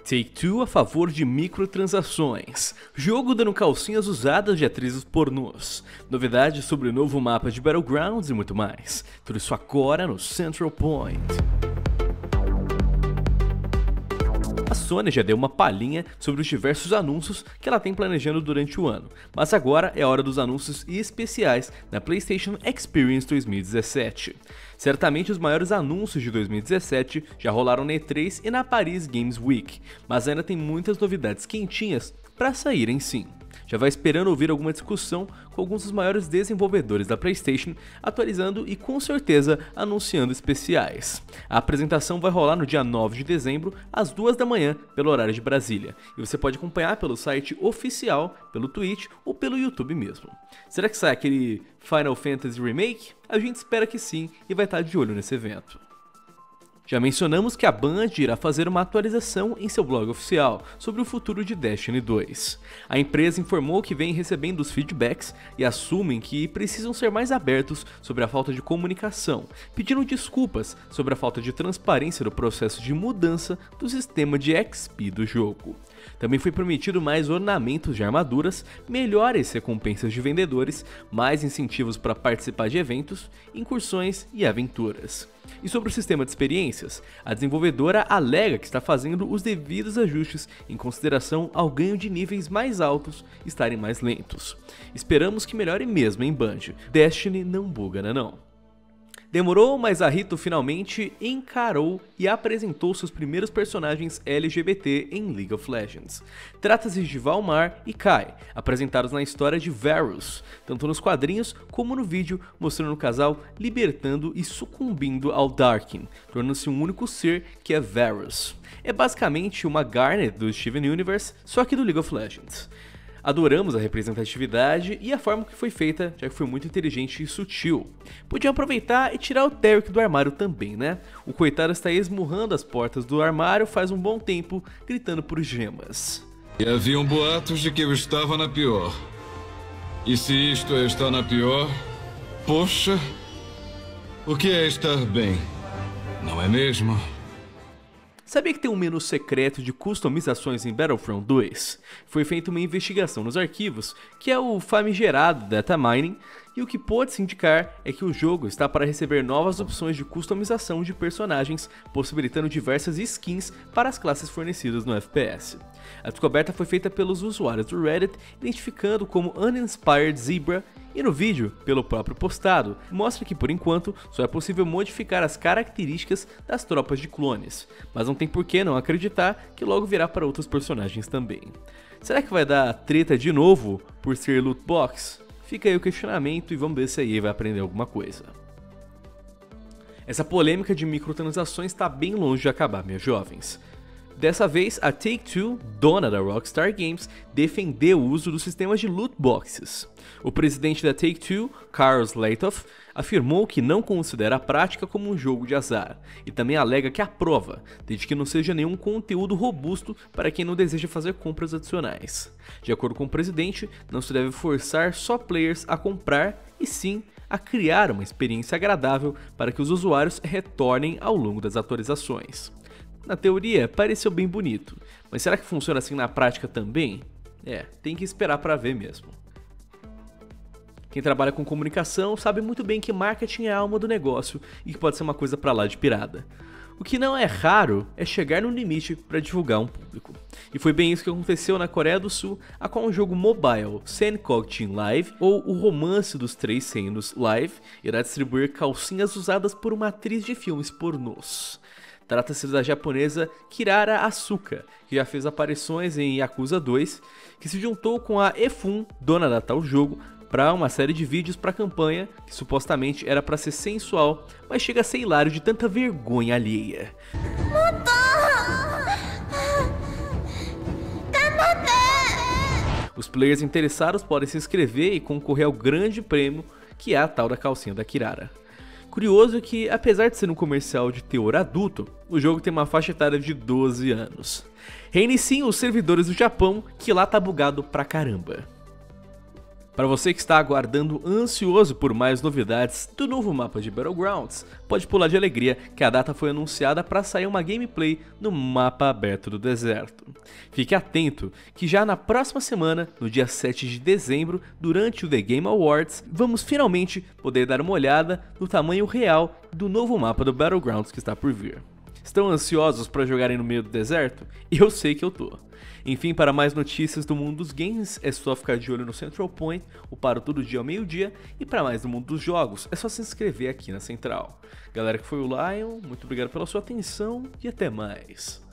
Take-Two a favor de microtransações, jogo dando calcinhas usadas de atrizes pornôs, novidades sobre o novo mapa de Battlegrounds e muito mais. Tudo isso agora no Central Point. A Sony já deu uma palhinha sobre os diversos anúncios que ela tem planejando durante o ano, mas agora é a hora dos anúncios especiais na PlayStation Experience 2017. Certamente os maiores anúncios de 2017 já rolaram na E3 e na Paris Games Week, mas ainda tem muitas novidades quentinhas para saírem sim. Já vai esperando ouvir alguma discussão com alguns dos maiores desenvolvedores da PlayStation, atualizando e com certeza anunciando especiais. A apresentação vai rolar no dia 9 de dezembro, às 2 da manhã, pelo horário de Brasília, e você pode acompanhar pelo site oficial, pelo Twitch ou pelo YouTube mesmo. Será que sai aquele Final Fantasy Remake? A gente espera que sim e vai estar de olho nesse evento. Já mencionamos que a Band irá fazer uma atualização em seu blog oficial sobre o futuro de Destiny 2. A empresa informou que vem recebendo os feedbacks e assumem que precisam ser mais abertos sobre a falta de comunicação, pedindo desculpas sobre a falta de transparência do processo de mudança do sistema de XP do jogo. Também foi prometido mais ornamentos de armaduras, melhores recompensas de vendedores, mais incentivos para participar de eventos, incursões e aventuras. E sobre o sistema de experiências, a desenvolvedora alega que está fazendo os devidos ajustes em consideração ao ganho de níveis mais altos estarem mais lentos. Esperamos que melhore mesmo em Band. Destiny não buga, né não? Demorou, mas a Rito finalmente encarou e apresentou seus primeiros personagens LGBT em League of Legends. Trata-se de Valmar e Kai, apresentados na história de Varus, tanto nos quadrinhos como no vídeo, mostrando o casal libertando e sucumbindo ao Darkin, tornando-se um único ser que é Varus. É basicamente uma Garnet do Steven Universe, só que do League of Legends. Adoramos a representatividade e a forma que foi feita, já que foi muito inteligente e sutil. Podiam aproveitar e tirar o Derek do armário também, né? O coitado está esmurrando as portas do armário faz um bom tempo, gritando por gemas. E haviam boatos de que eu estava na pior. E se isto é estar na pior, poxa, o que é estar bem? Não é mesmo? Sabia que tem um menu secreto de customizações em Battlefront 2? Foi feita uma investigação nos arquivos, que é o famigerado Data Mining, e o que pode se indicar é que o jogo está para receber novas opções de customização de personagens, possibilitando diversas skins para as classes fornecidas no FPS. A descoberta foi feita pelos usuários do Reddit, identificando como Uninspired Zebra, e no vídeo, pelo próprio postado, mostra que por enquanto só é possível modificar as características das tropas de clones, mas não tem por que não acreditar que logo virá para outros personagens também. Será que vai dar treta de novo por ser loot box? Fica aí o questionamento e vamos ver se a EA vai aprender alguma coisa. Essa polêmica de microtransações está bem longe de acabar, meus jovens. Dessa vez, a Take-Two, dona da Rockstar Games, defendeu o uso dos sistemas de loot boxes. O presidente da Take-Two, Karl Slatoff, afirmou que não considera a prática como um jogo de azar, e também alega que aprova, desde que não seja nenhum conteúdo robusto para quem não deseja fazer compras adicionais. De acordo com o presidente, não se deve forçar só players a comprar, e sim a criar uma experiência agradável para que os usuários retornem ao longo das atualizações. Na teoria, pareceu bem bonito, mas será que funciona assim na prática também? Tem que esperar para ver mesmo. Quem trabalha com comunicação sabe muito bem que marketing é a alma do negócio e que pode ser uma coisa pra lá de pirada. O que não é raro é chegar no limite para divulgar um público. E foi bem isso que aconteceu na Coreia do Sul, a qual um jogo mobile, Senkog Team Live, ou o romance dos três seinos Live, irá distribuir calcinhas usadas por uma atriz de filmes pornôs. Trata-se da japonesa Kirara Asuka, que já fez aparições em Yakuza 2, que se juntou com a Efun, dona da tal jogo, para uma série de vídeos para a campanha, que supostamente era para ser sensual, mas chega a ser hilário de tanta vergonha alheia. Os players interessados podem se inscrever e concorrer ao grande prêmio, que é a tal da calcinha da Kirara. Curioso é que, apesar de ser um comercial de teor adulto, o jogo tem uma faixa etária de 12 anos. Reiniciem os servidores do Japão, que lá tá bugado pra caramba. Para você que está aguardando ansioso por mais novidades do novo mapa de Battlegrounds, pode pular de alegria que a data foi anunciada para sair uma gameplay no mapa aberto do deserto. Fique atento que já na próxima semana, no dia 7 de dezembro, durante o The Game Awards, vamos finalmente poder dar uma olhada no tamanho real do novo mapa do Battlegrounds que está por vir. Estão ansiosos para jogarem no meio do deserto? Eu sei que eu tô. Enfim, para mais notícias do mundo dos games, é só ficar de olho no Central Point, o Paro todo dia ao meio-dia, e para mais do mundo dos jogos, é só se inscrever aqui na Central. Galera que foi o Lion, muito obrigado pela sua atenção e até mais.